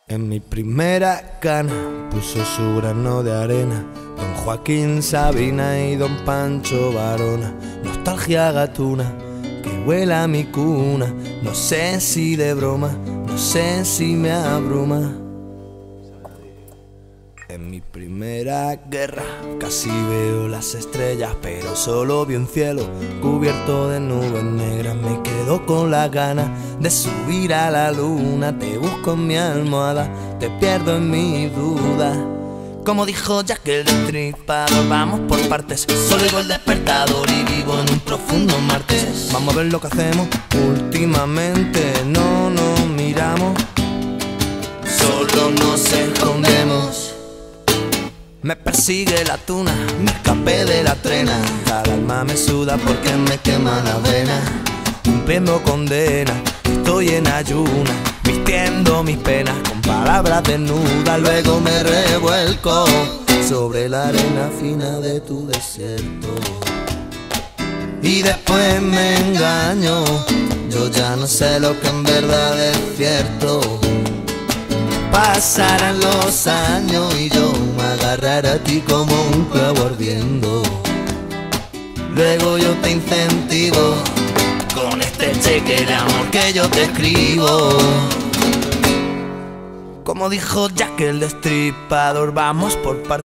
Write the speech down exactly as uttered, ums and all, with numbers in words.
En mi primera cana puso su grano de arena don Joaquín Sabina y don Pancho Varona. Nostalgia gatuna que huela a mi cuna, no sé si de broma, no sé si me abruma. En mi primera guerra casi veo las estrellas, pero solo vi un cielo cubierto de nubes negras. Me quedo con la gana de subir a la luna, te busco en mi almohada, te pierdo en mi duda. Como dijo Jack el Destripador, vamos por partes, solo oigo el despertador y vivo en un profundo martes. Vamos a ver lo que hacemos últimamente, no nos miramos, solo nos escondemos. Me persigue la tuna, me escapé de la trena, cada alma me suda porque me quema la vena. Cumpliendo condena, estoy en ayuna, vistiendo mis penas con palabras desnudas. Luego me revuelco sobre la arena fina de tu desierto y después me engaño, yo ya no sé lo que en verdad es cierto. Pasarán los años y yo me agarraré a ti como un clavo ardiendo. Luego yo te incentivo con este cheque de amor que yo te escribo. Como dijo Jack el Destripador, vamos por partes.